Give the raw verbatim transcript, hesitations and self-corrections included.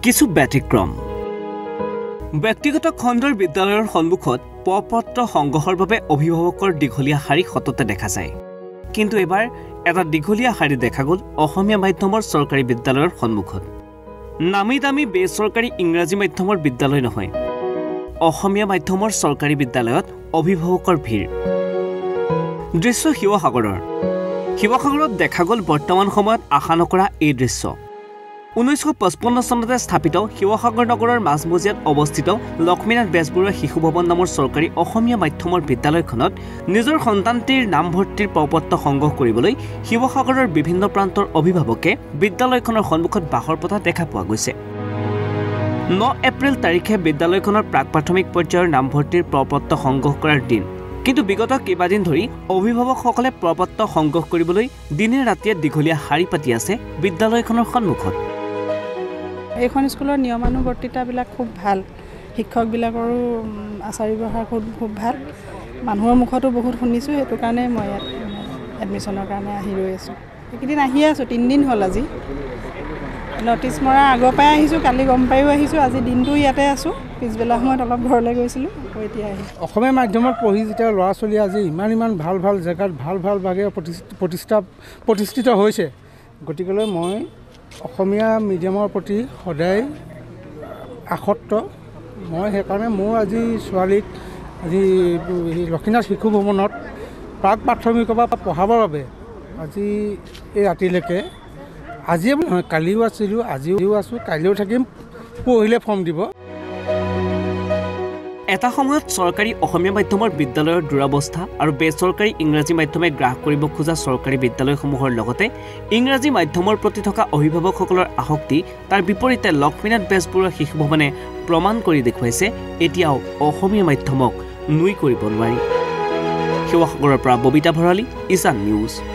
কিছু ব্যতিক্ৰম ব্যক্তিগত খণ্ডৰ বিদ্যালয়ৰ সন্মুখত পপত্ৰ সংগ্ৰহৰ বাবে অভিভাৱকৰ দীঘলীয়া শাৰী সততে দেখা যায় কিন্তু এবাৰ এটা দীঘলীয়া শাৰী দেখা গ'ল অসমীয়া মাধ্যমৰ চৰকাৰী বিদ্যালয়ৰ সন্মুখত নামি দামী বেচৰকাৰী ইংৰাজী মাধ্যমৰ বিদ্যালয় নহয় অসমীয়া মাধ্যমৰ চৰকাৰী বিদ্যালয়ত অভিভাৱকৰ ভিৰ দৃশ্য শিৱসাগৰৰ শিৱসাগৰত দেখা গ'ল বৰ্তমান সময়ত আশা নকৰা এই দৃশ্য ঊনৈছশ পঁচপন্ন চনতে স্থাপিত শিৱসাগৰ নগৰৰ মাজমজিয়াত অৱস্থিত লক্ষ্মীনাথ বেজবৰুৱা শিশু ভৱন নামৰ চৰকাৰী অসমীয়া মাধ্যমৰ বিদ্যালয়খনত নিজৰ সন্তানটিৰ নামভৰ্তিৰ প্ৰপত্ৰ সংগ্ৰহ কৰিবলৈ শিৱসাগৰৰ বিভিন্ন প্ৰান্তৰ অভিভাৱকে বিদ্যালয়খনৰ সন্মুখত বাহৰ পতা দেখা পোৱা গৈছে ন এপ্ৰিল তাৰিখে বিদ্যালয়খনৰ প্ৰাক প্ৰাথমিক পৰ্যায়ৰ নামভৰ্তিৰ প্ৰপত্ৰ সংগ্ৰহ কৰাৰ দিন কিন্তু বিগত কেইবাদিন ধৰি অভিভাৱকসকলে প্ৰপত্ৰ সংগ্ৰহ কৰিবলৈ দিনে ৰাতিয়ে দীঘলীয়া শাৰী পাতি আছে বিদ্যালয়খনৰ সন্মুখত এইখন স্কুলৰ নিয়মানুৱৰ্তিতাবিলাক খুব ভাল শিক্ষকবিলাকৰো আচাৰ ব্যৱহাৰ খুব খুব ভাল মানুহৰ মুখতো বহুত শুনিছোঁ সেইটো কাৰণে মই ইয়াত এডমিশ্যনৰ কাৰণে আহি ৰৈ আছোঁ এইকেইদিন আহিয়ে আছোঁ তিনিদিন হ'ল আজি নটিছ মৰা আগৰ পৰাই আহিছোঁ কালি গম পায়ো আহিছোঁ আজি দিনটো ইয়াতে আছোঁ পিছবেলা সময়ত অলপ ঘৰলৈ গৈছিলোঁ আকৌ এতিয়া আহি অসমীয়া মাধ্যমত পঢ়ি যেতিয়া ল'ৰা ছোৱালী আজি ইমান ইমান ভাল ভাল জেগাত ভাল ভাল ভাগে প্ৰতিষ্ঠা প্ৰতিষ্ঠিত হৈছে গতিকেলৈ মই অসমীয়া মিডিয়ামৰ প্ৰতি সদায় আসক্ত মই সেইকাৰণে মোৰ আজি ছোৱালীক আজি লক্ষ্মীনাথ শিশু ভৱনত প্ৰাক প্ৰাথমিকৰ পৰা পঢ়াবৰ বাবে আজি এই ৰাতিলৈকে আজিয়ে নহয় কালিও আছিলোঁ আজিও আছোঁ কাইলৈও থাকিম পঢ়িলে ফৰ্ম দিব এটা সময়ত চৰকাৰী অসমীয়া মাধ্যমৰ বিদ্যালয়ৰ দুৰৱস্থা আৰু বেচৰকাৰী ইংৰাজী মাধ্যমে গ্ৰাস কৰিব খোজা চৰকাৰী বিদ্যালয়সমূহৰ লগতে ইংৰাজী মাধ্যমৰ প্ৰতি থকা অভিভাৱকসকলৰ আসক্তি তাৰ বিপৰীতে লক্ষ্মীনাথ বেজবৰুৱা শিশু ভৱনে প্ৰমাণ কৰি দেখুৱাইছে এতিয়াও অসমীয়া মাধ্যমক নুই কৰিব নোৱাৰি শিৱসাগৰৰ পৰা ববিতা ভৰালী ঈশান নিউজ।